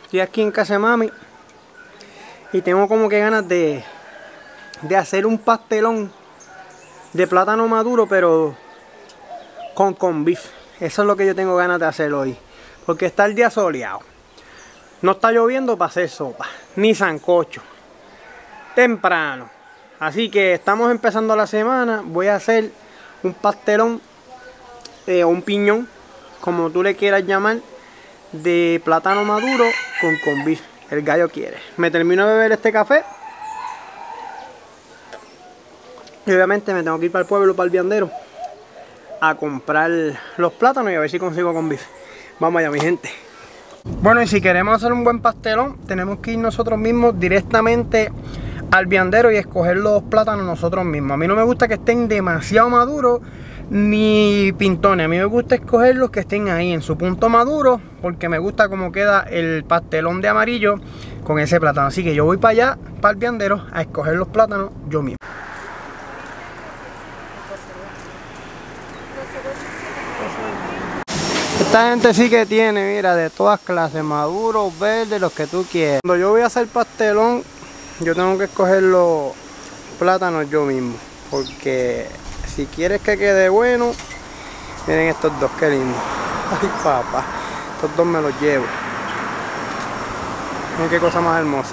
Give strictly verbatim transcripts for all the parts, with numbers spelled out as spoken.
Estoy aquí en casa de mami y tengo como que ganas de, de hacer un pastelón de plátano maduro, pero con con beef. Eso es lo que yo tengo ganas de hacer hoy, porque está el día soleado, no está lloviendo para hacer sopa ni sancocho temprano, así que estamos empezando la semana. Voy a hacer un pastelón eh, o un piñón, como tú le quieras llamar, de plátano maduro con con beef. El gallo quiere. Me termino de beber este café y obviamente me tengo que ir para el pueblo, para el viandero, a comprar los plátanos y a ver si consigo con beef. Vamos allá, mi gente. Bueno, y si queremos hacer un buen pastelón, tenemos que ir nosotros mismos directamente al viandero y escoger los plátanos nosotros mismos. A mí no me gusta que estén demasiado maduros ni pintones. A mí me gusta escoger los que estén ahí en su punto maduro, porque me gusta cómo queda el pastelón de amarillo con ese plátano. Así que yo voy para allá, para el viandero, a escoger los plátanos yo mismo. Esta gente sí que tiene, mira, de todas clases, maduros, verdes, los que tú quieras. Cuando yo voy a hacer pastelón, yo tengo que escoger los plátanos yo mismo, porque si quieres que quede bueno, miren estos dos, qué lindo. Ay, papá, estos dos me los llevo. Miren qué cosa más hermosa.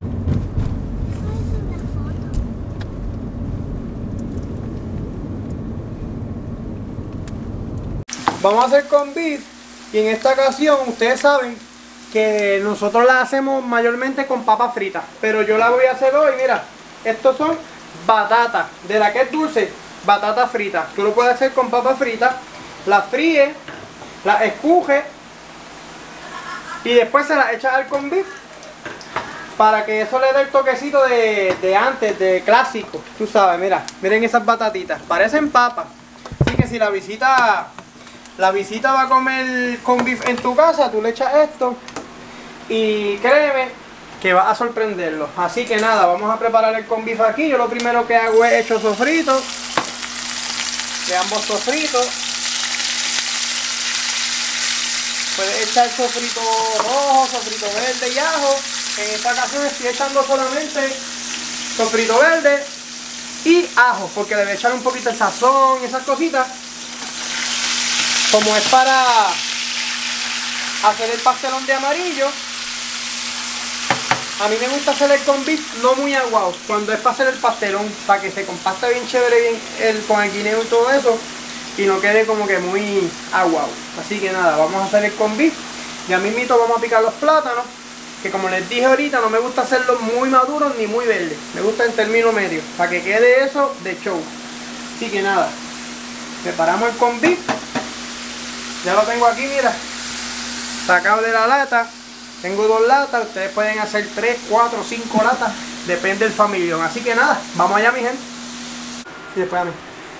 Vamos a hacer con beef, y en esta ocasión ustedes saben que nosotros la hacemos mayormente con papas fritas, pero yo la voy a hacer hoy. Mira, estos son batatas, de la que es dulce, batata frita. Tú lo puedes hacer con papas fritas, las fríes, las escujes y después se las echas al con beef para que eso le dé el toquecito de, de antes, de clásico. Tú sabes, mira, miren esas batatitas, parecen papas. Así que si la visita la visita va a comer con beef en tu casa, tú le echas esto y créeme que va a sorprenderlo. Así que nada, vamos a preparar el con beef aquí. Yo lo primero que hago es echo sofrito de ambos sofritos. Puedes echar sofrito rojo, sofrito verde y ajo. En esta ocasión estoy echando solamente sofrito verde y ajo, porque le voy a echar un poquito de sazón y esas cositas, como es para hacer el pastelón de amarillo. A mí me gusta hacer el con beef no muy aguado, cuando es para hacer el pastelón, para que se compacte bien chévere bien el, con el guineo y todo eso, y no quede como que muy aguado. Así que nada, vamos a hacer el con beef. Ya mismito vamos a picar los plátanos, que como les dije ahorita, no me gusta hacerlos muy maduros ni muy verdes, me gusta en término medio, para que quede eso de show. Así que nada, preparamos el con beef. Ya lo tengo aquí, mira, sacado de la lata. Tengo dos latas, ustedes pueden hacer tres, cuatro, cinco latas, depende del familión. Así que nada, vamos allá, mi gente. Y después a mí.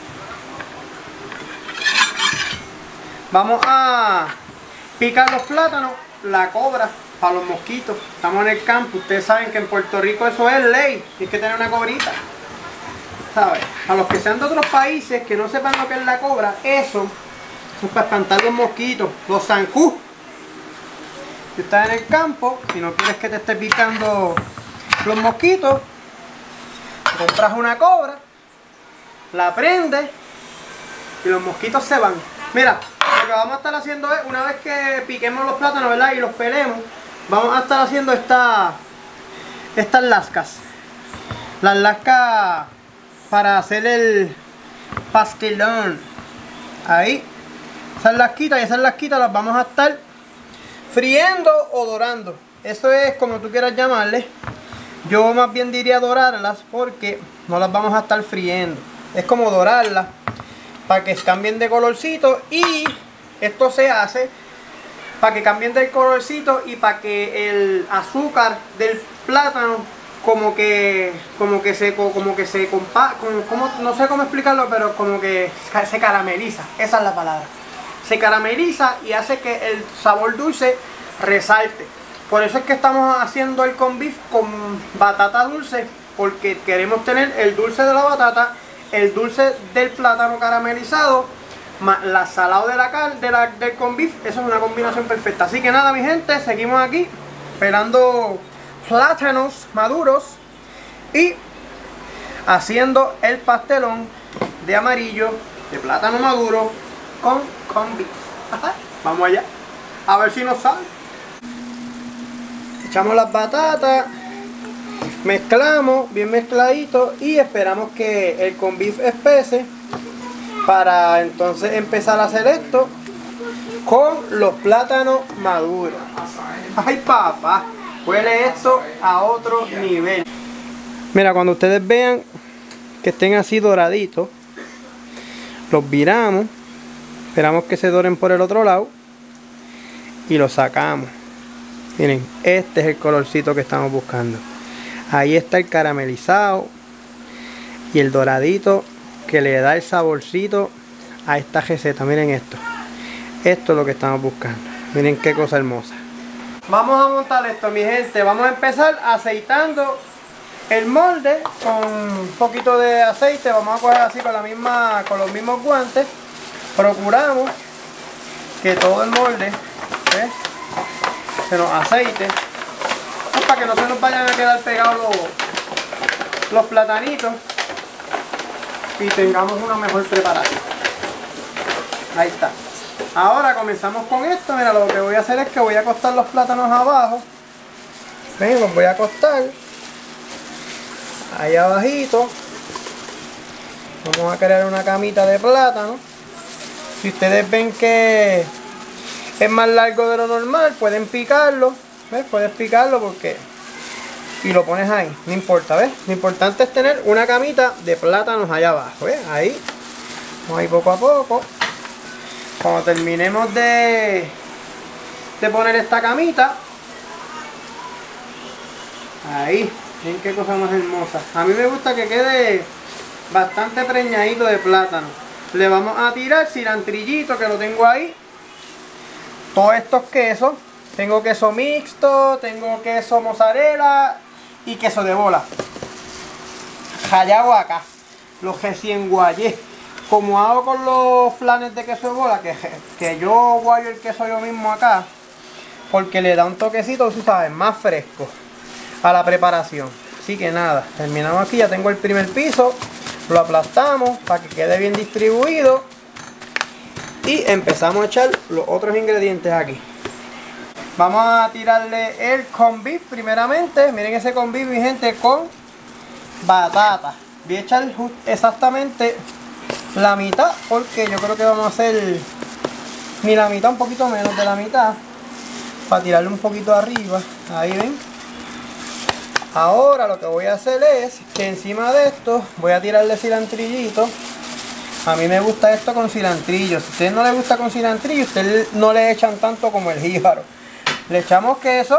Vamos a picar los plátanos, la cobra para los mosquitos. Estamos en el campo, ustedes saben que en Puerto Rico eso es ley, hay que tener una cobrita, ¿sabes? A los que sean de otros países que no sepan lo que es la cobra, eso es para espantar los mosquitos, los zancudos. Si estás en el campo, si no quieres que te esté picando los mosquitos, compras una cobra, la prendes y los mosquitos se van. Mira, lo que vamos a estar haciendo es, una vez que piquemos los plátanos, ¿verdad?, y los pelemos, vamos a estar haciendo esta, estas lascas. Las lascas para hacer el pastelón. Ahí. Esas lasquitas y esas lasquitas las vamos a estar friendo o dorando. Eso es como tú quieras llamarle. Yo más bien diría dorarlas, porque no las vamos a estar friendo. Es como dorarlas para que cambien de colorcito. Y esto se hace para que cambien de colorcito y para que el azúcar del plátano como que como que se como que se compa como, como, no sé cómo explicarlo, pero como que se carameliza. Esa es la palabra. Se carameliza y hace que el sabor dulce resalte. Por eso es que estamos haciendo el con beef con batata dulce, porque queremos tener el dulce de la batata, el dulce del plátano caramelizado, más la salado de la carne de la, del con beef. Eso es una combinación perfecta. Así que nada, mi gente, seguimos aquí pelando plátanos maduros y haciendo el pastelón de amarillo de plátano maduro con corned beef. Vamos allá, a ver si nos sale. Echamos las batatas, mezclamos bien mezcladito y esperamos que el corned beef espese para entonces empezar a hacer esto con los plátanos maduros. Ay papá, huele esto a otro nivel. Mira, cuando ustedes vean que estén así doraditos, los viramos, esperamos que se doren por el otro lado y los sacamos. Miren, este es el colorcito que estamos buscando. Ahí está el caramelizado y el doradito que le da el saborcito a esta receta. Miren esto, esto es lo que estamos buscando. Miren qué cosa hermosa. Vamos a montar esto, mi gente. Vamos a empezar aceitando el molde con un poquito de aceite. Vamos a coger así con la misma, con los mismos guantes. Procuramos que todo el molde, ¿ves?, se nos aceite, pues para que no se nos vayan a quedar pegados los, los platanitos y tengamos una mejor preparación. Ahí está. Ahora comenzamos con esto. Mira, lo que voy a hacer es que voy a acostar los plátanos abajo. Ven, los voy a acostar ahí abajito. Vamos a crear una camita de plátano. Si ustedes ven que es más largo de lo normal, pueden picarlo. ¿Ves? Puedes picarlo porque y lo pones ahí, no importa, ¿ves? Lo importante es tener una camita de plátanos allá abajo, ¿ves? Ahí, vamos ahí poco a poco. Cuando terminemos de, de poner esta camita, ahí, miren qué cosa más hermosa. A mí me gusta que quede bastante preñadito de plátano. Le vamos a tirar cilantrillito, que lo tengo ahí. Todos estos quesos. Tengo queso mixto, tengo queso mozzarella y queso de bola. Rallado acá. Los recién guayé. Como hago con los flanes de queso de bola, que, que yo guayo el queso yo mismo acá, porque le da un toquecito, tú sabes, más fresco a la preparación. Así que nada, terminamos aquí. Ya tengo el primer piso. Lo aplastamos para que quede bien distribuido. Y empezamos a echar los otros ingredientes aquí. Vamos a tirarle el corned beef primeramente. Miren ese corned beef, mi gente, con batata. Voy a echar exactamente la mitad, porque yo creo que vamos a hacer ni la mitad, un poquito menos de la mitad, para tirarle un poquito arriba. Ahí ven. Ahora lo que voy a hacer es que encima de esto voy a tirarle cilantrillito. A mí me gusta esto con cilantrillo. Si a ustedes no les gusta con cilantrillo, ustedes no le echan tanto como el jíbaro. Le echamos queso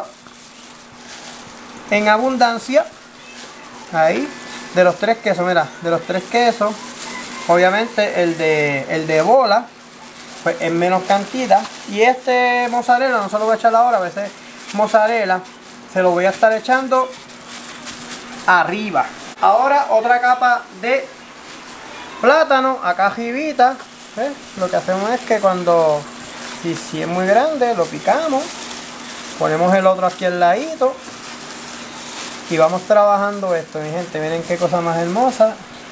en abundancia. Ahí, de los tres quesos, mira, de los tres quesos, obviamente el de, el de bola, pues en menos cantidad. Y este mozzarella no se lo voy a echar ahora, a veces mozzarella se lo voy a estar echando arriba. Ahora otra capa de plátano acá arribita. ¿Ves? Lo que hacemos es que cuando, si, si es muy grande, lo picamos. Ponemos el otro aquí al ladito. Y vamos trabajando esto, mi gente. Miren qué cosa más hermosa.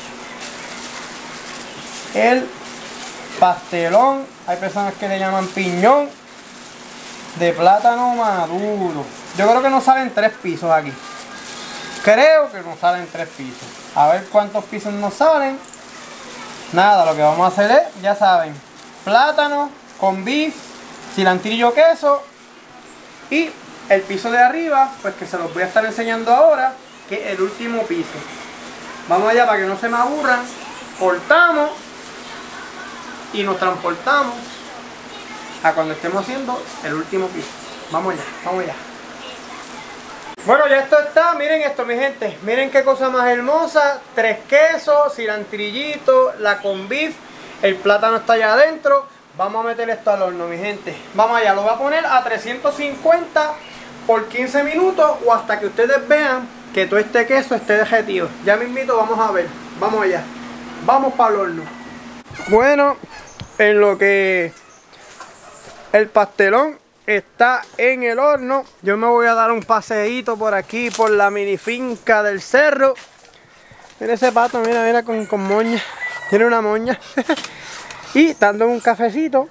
El pastelón. Hay personas que le llaman piñón de plátano maduro. Yo creo que nos salen tres pisos aquí. Creo que nos salen tres pisos. A ver cuántos pisos nos salen. Nada, lo que vamos a hacer es, ya saben, plátano con beef, cilantrillo, queso. Y el piso de arriba, pues que se los voy a estar enseñando ahora, que es el último piso. Vamos allá para que no se me aburran. Cortamos y nos transportamos a cuando estemos haciendo el último piso. Vamos allá, vamos allá. Bueno, ya esto está. Miren esto, mi gente. Miren qué cosa más hermosa. Tres quesos, cilantrillito, la con beef. El plátano está allá adentro. Vamos a meter esto al horno, mi gente. Vamos allá, lo voy a poner a trescientos cincuenta por quince minutos o hasta que ustedes vean que todo este queso esté derretido. Ya mismito vamos a ver. Vamos allá. Vamos para el horno. Bueno, en lo que el pastelón está en el horno. Yo me voy a dar un paseíto por aquí, por la mini finca del cerro. Mira ese pato, mira, mira, con, con moña. Tiene una moña. Y dándome un cafecito.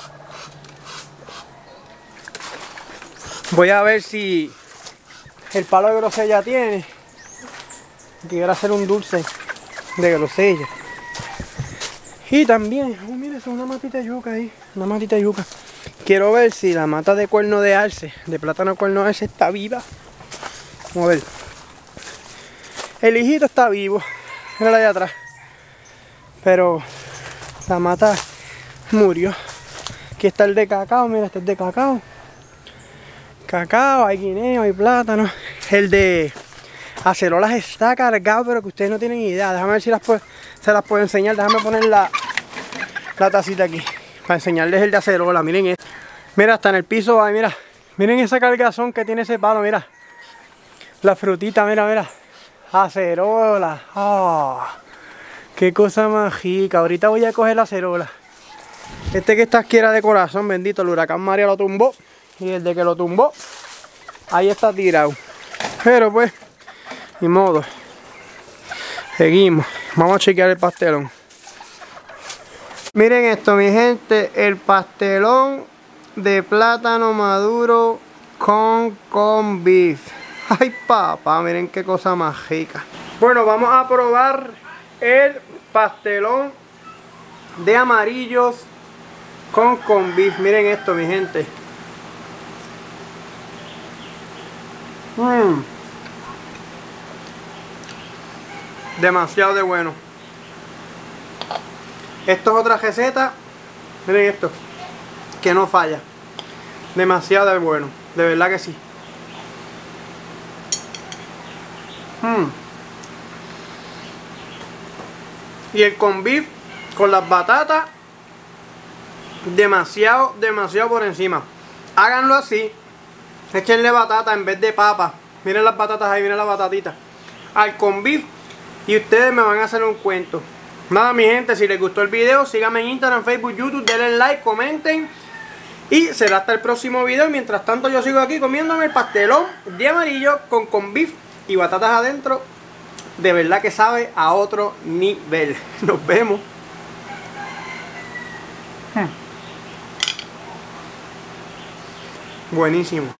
Voy a ver si el palo de grosella tiene. Quiero hacer un dulce de grosella. Y también, oh, mira, es una matita de yuca ahí. Una matita de yuca. Quiero ver si la mata de cuerno de arce, de plátano cuerno de arce, está viva. Vamos a ver. El hijito está vivo. Mírala allá atrás. Pero la mata murió. Aquí está el de cacao, mira, este es de cacao. Cacao, hay guineo, hay plátano. El de acerolas está cargado, pero que ustedes no tienen idea. Déjame ver si las puedo, se las puedo enseñar. Déjame poner la, la tacita aquí para enseñarles el de acerola. Miren esto. Mira, hasta en el piso hay, mira. Miren esa cargazón que tiene ese palo, mira. La frutita, mira, mira. Acerola. Oh, qué cosa más rica. Ahorita voy a coger la acerola. Este que está aquí era de corazón, bendito. El huracán María lo tumbó. Y el de que lo tumbó, ahí está tirado. Pero pues, ni modo. Seguimos. Vamos a chequear el pastelón. Miren esto, mi gente. El pastelón de plátano maduro con con beef. Ay, papá, miren qué cosa más rica. Bueno, vamos a probar el pastelón de amarillos con con beef. Miren esto, mi gente. Mm. Demasiado de bueno. Esto es otra receta. Miren esto, que no falla. Demasiado de bueno, de verdad que sí. Mm. Y el con beef con las batatas, demasiado, demasiado por encima. Háganlo así. Échenle batata en vez de papa. Miren las batatas ahí, miren las batatitas. Al con beef. Y ustedes me van a hacer un cuento. Nada, mi gente, si les gustó el video, síganme en Instagram, Facebook, YouTube, denle like, comenten. Y será hasta el próximo video. Mientras tanto yo sigo aquí comiéndome el pastelón de amarillo con con beef y batatas adentro. De verdad que sabe a otro nivel. Nos vemos. Hmm. Buenísimo.